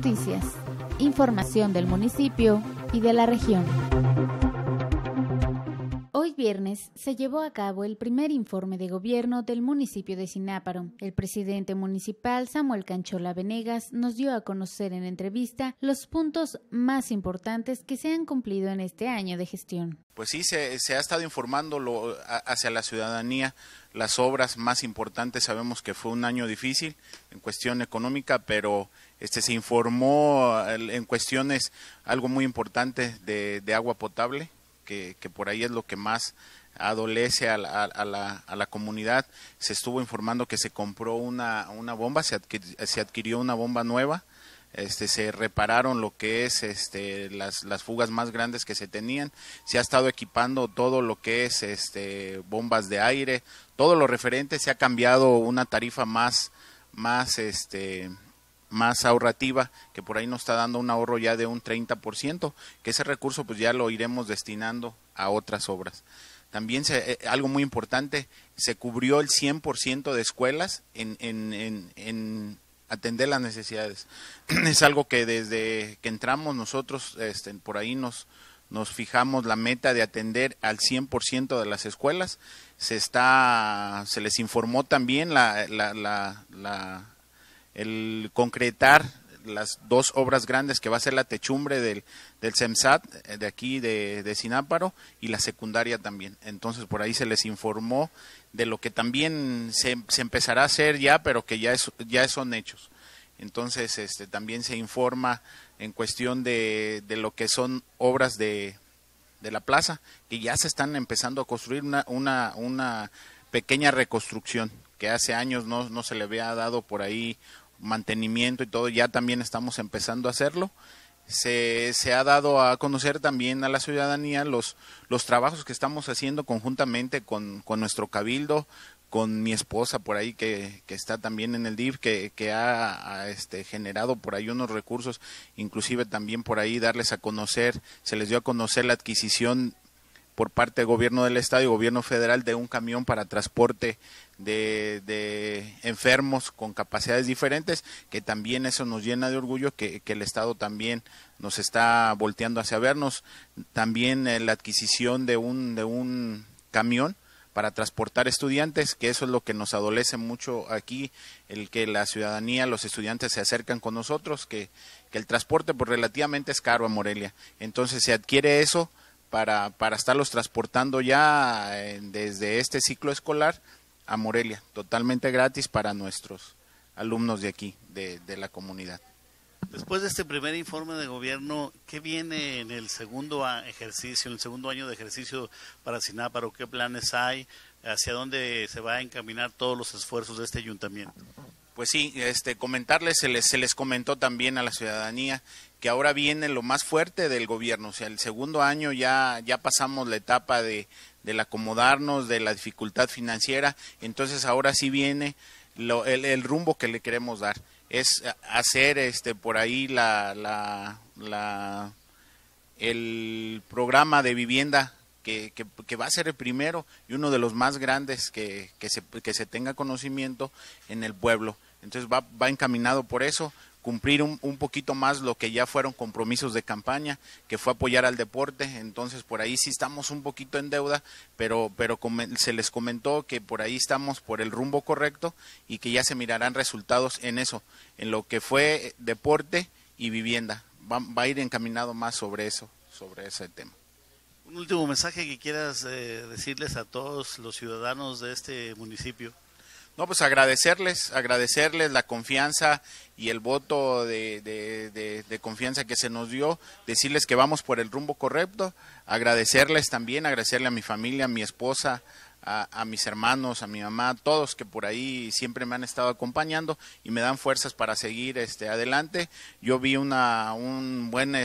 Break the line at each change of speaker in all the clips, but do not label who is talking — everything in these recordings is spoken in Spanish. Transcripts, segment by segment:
Noticias, información del municipio y de la región. Hoy viernes se llevó a cabo el primer informe de gobierno del municipio de Zináparo. El presidente municipal, Samuel Canchola Venegas, nos dio a conocer en entrevista los puntos más importantes que se han cumplido en este año de gestión.
Pues sí, se ha estado informando hacia la ciudadanía las obras más importantes. Sabemos que fue un año difícil en cuestión económica, pero se informó en cuestiones algo muy importante de agua potable, que por ahí es lo que más adolece a la comunidad. Se estuvo informando que se compró una bomba, se adquirió una bomba nueva. Se repararon lo que es las fugas más grandes que se tenían. Se ha estado equipando todo lo que es bombas de aire, todo lo referente. Se ha cambiado una tarifa más ahorrativa, que por ahí nos está dando un ahorro ya de un 30%, que ese recurso pues ya lo iremos destinando a otras obras. También algo muy importante, se cubrió el 100% de escuelas en atender las necesidades. Es algo que desde que entramos nosotros por ahí nos fijamos la meta de atender al 100% de las escuelas. Se les informó también el concretar las dos obras grandes, que va a ser la techumbre del CEMSAT de aquí de Zináparo, y la secundaria también. Entonces por ahí se les informó de lo que también se empezará a hacer ya, pero que ya son hechos. Entonces también se informa en cuestión de lo que son obras de la plaza, que ya se están empezando a construir una pequeña reconstrucción, que hace años no se le había dado por ahí mantenimiento y todo. Ya también estamos empezando a hacerlo. Se ha dado a conocer también a la ciudadanía los trabajos que estamos haciendo conjuntamente con nuestro cabildo, con mi esposa por ahí que está también en el DIF, que ha generado por ahí unos recursos, inclusive también por ahí darles a conocer, se les dio a conocer la adquisición por parte del gobierno del estado y gobierno federal de un camión para transporte de enfermos con capacidades diferentes, que también eso nos llena de orgullo, que el estado también nos está volteando hacia vernos. También la adquisición de un camión para transportar estudiantes, que eso es lo que nos adolece mucho aquí, el que la ciudadanía, los estudiantes se acercan con nosotros, que el transporte pues relativamente es caro a Morelia. Entonces se adquiere eso para estarlos transportando ya desde este ciclo escolar a Morelia, totalmente gratis para nuestros alumnos de aquí, de la comunidad.
Después de este primer informe de gobierno, ¿qué viene en el segundo ejercicio, en el segundo año de ejercicio para Zináparo? ¿Qué planes hay? ¿Hacia dónde se va a encaminar todos los esfuerzos de este ayuntamiento?
Pues sí, comentarles, se les comentó también a la ciudadanía que ahora viene lo más fuerte del gobierno. O sea, el segundo año ya pasamos la etapa del acomodarnos, de la dificultad financiera. Entonces ahora sí viene el rumbo que le queremos dar. Es hacer por ahí el programa de vivienda que va a ser el primero y uno de los más grandes que se tenga conocimiento en el pueblo. Entonces va encaminado por eso, cumplir un poquito más lo que ya fueron compromisos de campaña, que fue apoyar al deporte. Entonces por ahí sí estamos un poquito en deuda, pero se les comentó que por ahí estamos por el rumbo correcto y que ya se mirarán resultados en eso, en lo que fue deporte y vivienda. Va a ir encaminado más sobre ese tema.
Un último mensaje que quieras decirles a todos los ciudadanos de este municipio.
No, pues agradecerles la confianza y el voto de confianza que se nos dio, decirles que vamos por el rumbo correcto, agradecerle a mi familia, a mi esposa, a mis hermanos, a mi mamá, todos que por ahí siempre me han estado acompañando y me dan fuerzas para seguir adelante. Yo vi un buen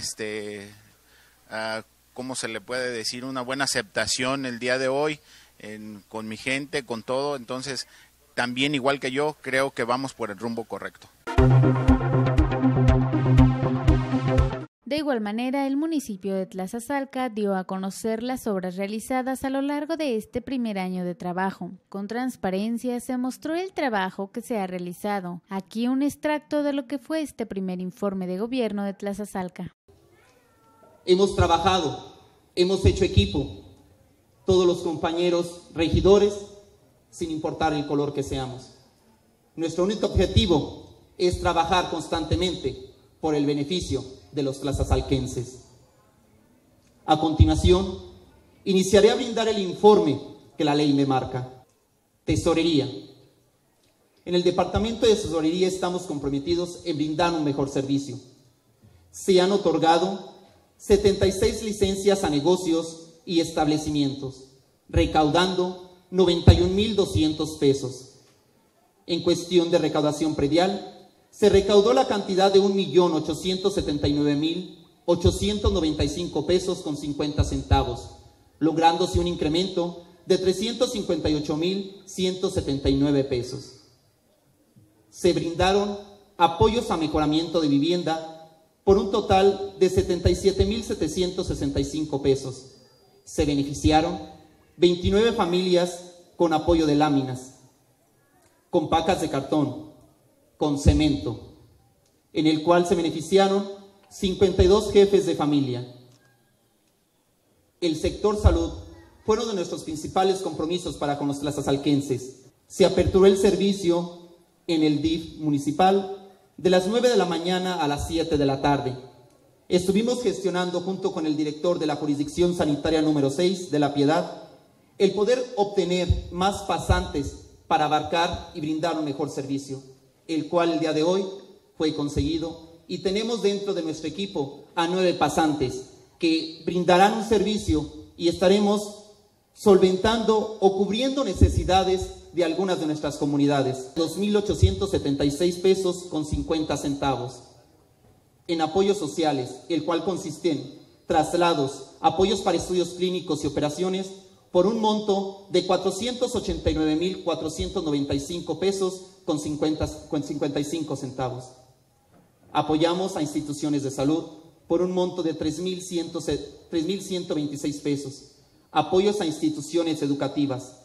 ¿cómo se le puede decir? Una buena aceptación el día de hoy con mi gente, con todo. Entonces también, igual que yo, creo que vamos por el rumbo correcto.
De igual manera, el municipio de Tlazazalca dio a conocer las obras realizadas a lo largo de este primer año de trabajo. Con transparencia se mostró el trabajo que se ha realizado. Aquí un extracto de lo que fue este primer informe de gobierno de Tlazazalca.
Hemos trabajado, hemos hecho equipo, todos los compañeros regidores, sin importar el color que seamos. Nuestro único objetivo es trabajar constantemente por el beneficio de los tlazazalquenses. A continuación, iniciaré a brindar el informe que la ley me marca. Tesorería. En el Departamento de Tesorería estamos comprometidos en brindar un mejor servicio. Se han otorgado 76 licencias a negocios y establecimientos, recaudando 91,200 pesos. En cuestión de recaudación predial, se recaudó la cantidad de 1,879,895 pesos con 50 centavos, lográndose un incremento de 358,179 pesos. Se brindaron apoyos a mejoramiento de vivienda por un total de 77,765 pesos. Se beneficiaron 29 familias con apoyo de láminas, con pacas de cartón, con cemento, en el cual se beneficiaron 52 jefes de familia. El sector salud fue uno de nuestros principales compromisos para con los tlazazalquenses. Se aperturó el servicio en el DIF municipal de las 9 de la mañana a las 7 de la tarde. Estuvimos gestionando junto con el director de la jurisdicción sanitaria número 6 de La Piedad el poder obtener más pasantes para abarcar y brindar un mejor servicio, el cual el día de hoy fue conseguido, y tenemos dentro de nuestro equipo a 9 pasantes que brindarán un servicio y estaremos solventando o cubriendo necesidades de algunas de nuestras comunidades. 2,876 pesos con 50 centavos. En apoyos sociales, el cual consiste en traslados, apoyos para estudios clínicos y operaciones, por un monto de 489,495 pesos con 55 centavos. Apoyamos a instituciones de salud por un monto de 3,126 pesos. Apoyos a instituciones educativas,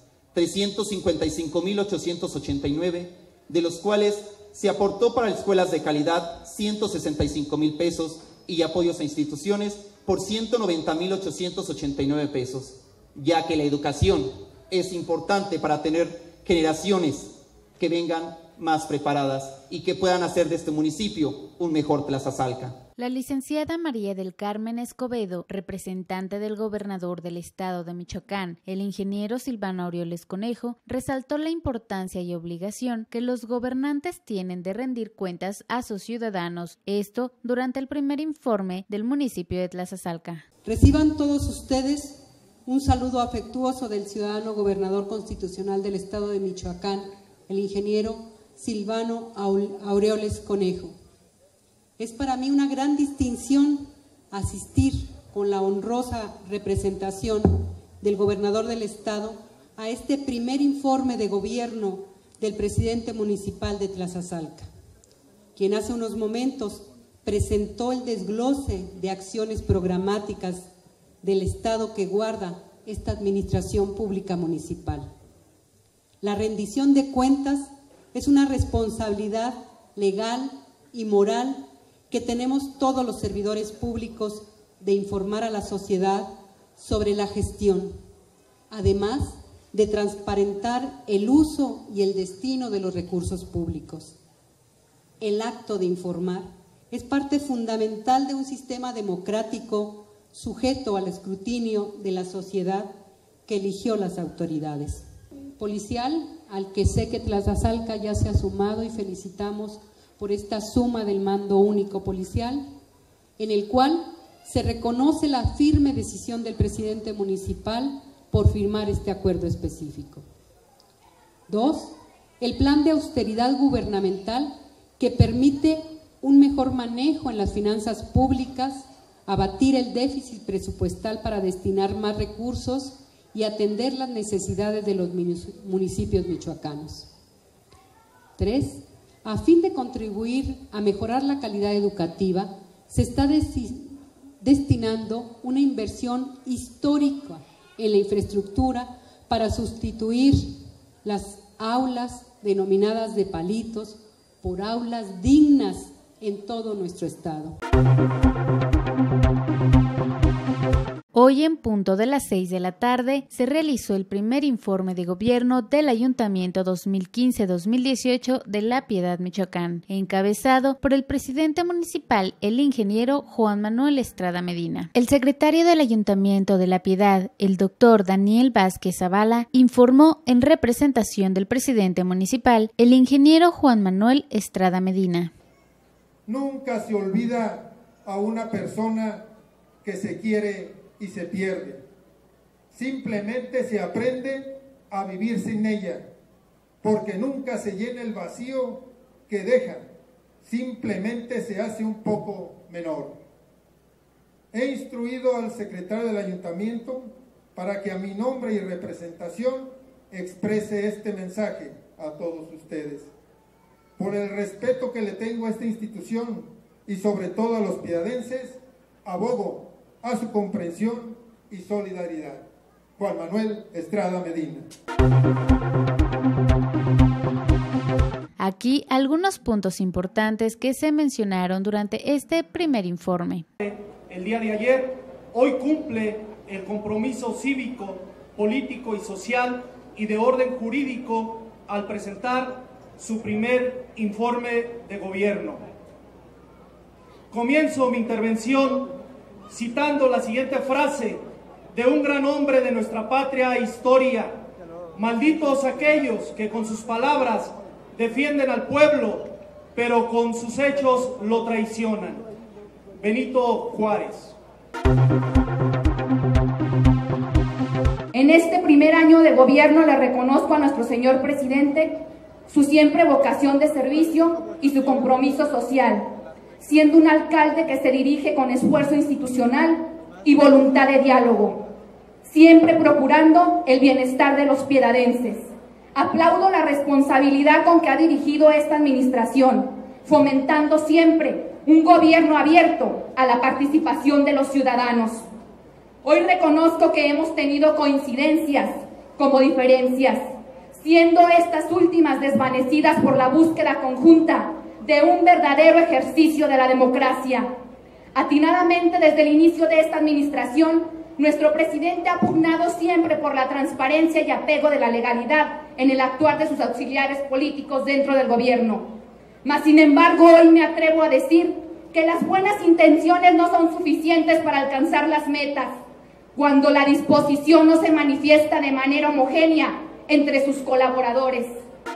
355,889, de los cuales se aportó para escuelas de calidad 165,000 pesos y apoyos a instituciones por 190,889 pesos, ya que la educación es importante para tener generaciones que vengan más preparadas y que puedan hacer de este municipio un mejor Tlazazalca.
La licenciada María del Carmen Escobedo, representante del gobernador del estado de Michoacán, el ingeniero Silvano Aureoles Conejo, resaltó la importancia y obligación que los gobernantes tienen de rendir cuentas a sus ciudadanos, esto durante el primer informe del municipio de Tlazazalca.
Reciban todos ustedes un saludo afectuoso del ciudadano gobernador constitucional del estado de Michoacán, el ingeniero Silvano Aureoles Conejo. Es para mí una gran distinción asistir con la honrosa representación del gobernador del estado a este primer informe de gobierno del presidente municipal de Tlazazalca, quien hace unos momentos presentó el desglose de acciones programáticas del estado que guarda esta administración pública municipal. La rendición de cuentas es una responsabilidad legal y moral que tenemos todos los servidores públicos de informar a la sociedad sobre la gestión, además de transparentar el uso y el destino de los recursos públicos. El acto de informar es parte fundamental de un sistema democrático sujeto al escrutinio de la sociedad que eligió las autoridades. Policial, al que sé que Tlazazalca ya se ha sumado, y felicitamos por esta suma del mando único policial, en el cual se reconoce la firme decisión del presidente municipal por firmar este acuerdo específico. 2. El plan de austeridad gubernamental que permite un mejor manejo en las finanzas públicas, abatir el déficit presupuestal para destinar más recursos y atender las necesidades de los municipios michoacanos. 3. A fin de contribuir a mejorar la calidad educativa, se está destinando una inversión histórica en la infraestructura para sustituir las aulas denominadas de palitos por aulas dignas en todo nuestro estado.
Hoy en punto de las 6 de la tarde se realizó el primer informe de gobierno del Ayuntamiento 2015-2018 de La Piedad, Michoacán, encabezado por el presidente municipal, el ingeniero Juan Manuel Estrada Medina. El secretario del Ayuntamiento de La Piedad, el doctor Daniel Vázquez Zavala, informó en representación del presidente municipal, el ingeniero Juan Manuel Estrada Medina.
Nunca se olvida a una persona que se quiere y se pierde. Simplemente se aprende a vivir sin ella, porque nunca se llena el vacío que deja, simplemente se hace un poco menor. He instruido al secretario del ayuntamiento para que a mi nombre y representación exprese este mensaje a todos ustedes. Por el respeto que le tengo a esta institución y sobre todo a los piedadenses, abogo a su comprensión y solidaridad. Juan Manuel Estrada Medina.
Aquí algunos puntos importantes que se mencionaron durante este primer informe.
El día de ayer, hoy cumple el compromiso cívico, político y social y de orden jurídico al presentar su primer informe de gobierno. Comienzo mi intervención citando la siguiente frase de un gran hombre de nuestra patria e historia: malditos aquellos que con sus palabras defienden al pueblo, pero con sus hechos lo traicionan. Benito Juárez.
En este primer año de gobierno le reconozco a nuestro señor presidente su siempre vocación de servicio y su compromiso social, siendo un alcalde que se dirige con esfuerzo institucional y voluntad de diálogo, siempre procurando el bienestar de los piedadenses. Aplaudo la responsabilidad con que ha dirigido esta administración, fomentando siempre un gobierno abierto a la participación de los ciudadanos. Hoy reconozco que hemos tenido coincidencias como diferencias, siendo estas últimas desvanecidas por la búsqueda conjunta de un verdadero ejercicio de la democracia. Atinadamente, desde el inicio de esta administración, nuestro presidente ha pugnado siempre por la transparencia y apego de la legalidad en el actuar de sus auxiliares políticos dentro del gobierno. Mas, sin embargo, hoy me atrevo a decir que las buenas intenciones no son suficientes para alcanzar las metas, cuando la disposición no se manifiesta de manera homogénea entre sus colaboradores.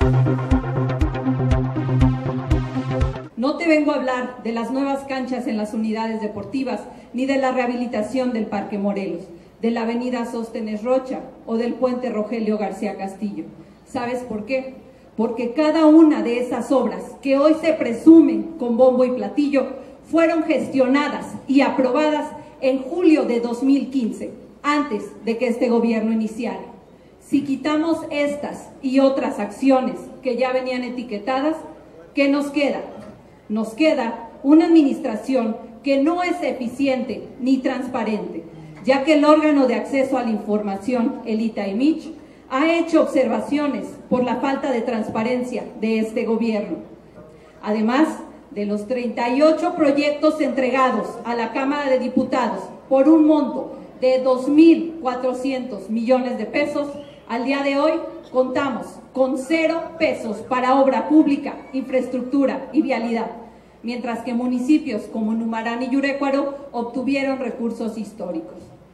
No te vengo a hablar de las nuevas canchas en las unidades deportivas, ni de la rehabilitación del Parque Morelos, de la avenida Sóstenes Rocha o del puente Rogelio García Castillo. ¿Sabes por qué? Porque cada una de esas obras que hoy se presumen con bombo y platillo fueron gestionadas y aprobadas en julio de 2015, antes de que este gobierno iniciara. Si quitamos estas y otras acciones que ya venían etiquetadas, ¿qué nos queda? Nos queda una administración que no es eficiente ni transparente, ya que el órgano de acceso a la información, el ITAIMICH, ha hecho observaciones por la falta de transparencia de este gobierno. Además de los 38 proyectos entregados a la Cámara de Diputados por un monto de 2.400 millones de pesos, al día de hoy contamos con 0 pesos para obra pública, infraestructura y vialidad, mientras que municipios como Numarán y Yurecuaro obtuvieron recursos históricos.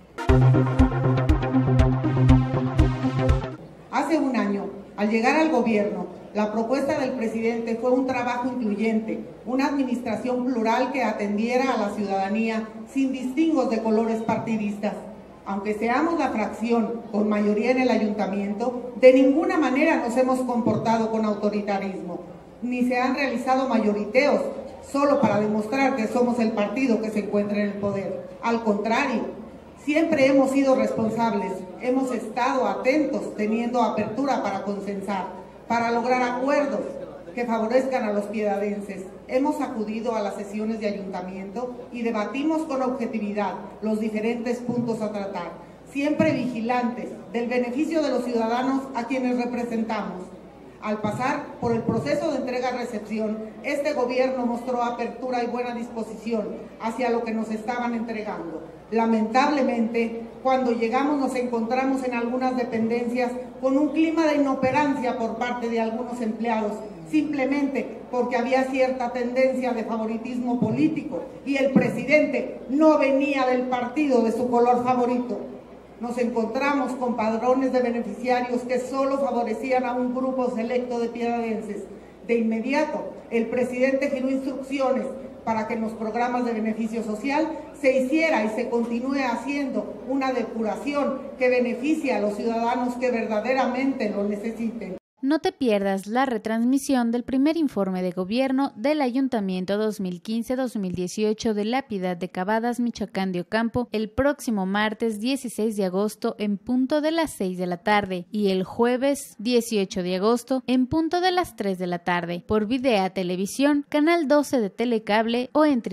Hace un año, al llegar al gobierno, la propuesta del presidente fue un trabajo incluyente, una administración plural que atendiera a la ciudadanía sin distingos de colores partidistas. Aunque seamos la fracción con mayoría en el ayuntamiento, de ninguna manera nos hemos comportado con autoritarismo, ni se han realizado mayoriteos solo para demostrar que somos el partido que se encuentra en el poder. Al contrario, siempre hemos sido responsables, hemos estado atentos, teniendo apertura para consensar, para lograr acuerdos que favorezcan a los piedadenses. Hemos acudido a las sesiones de ayuntamiento y debatimos con objetividad los diferentes puntos a tratar, siempre vigilantes del beneficio de los ciudadanos a quienes representamos. Al pasar por el proceso de entrega-recepción, este gobierno mostró apertura y buena disposición hacia lo que nos estaban entregando. Lamentablemente, cuando llegamos nos encontramos en algunas dependencias con un clima de inoperancia por parte de algunos empleados, simplemente porque había cierta tendencia de favoritismo político y el presidente no venía del partido de su color favorito. Nos encontramos con padrones de beneficiarios que solo favorecían a un grupo selecto de piedadenses. De inmediato, el presidente giró instrucciones para que en los programas de beneficio social se hiciera y se continúe haciendo una depuración que beneficie a los ciudadanos que verdaderamente lo necesiten.
No te pierdas la retransmisión del primer informe de gobierno del Ayuntamiento 2015-2018 de La Piedad de Cavadas, Michoacán de Ocampo, el próximo martes 16 de agosto en punto de las 6 de la tarde y el jueves 18 de agosto en punto de las 3 de la tarde por Videa Televisión, canal 12 de Telecable o en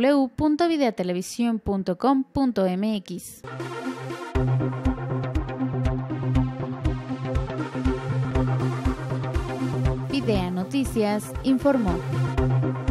www.videatelevisión.com.mx. Videa Noticias informó.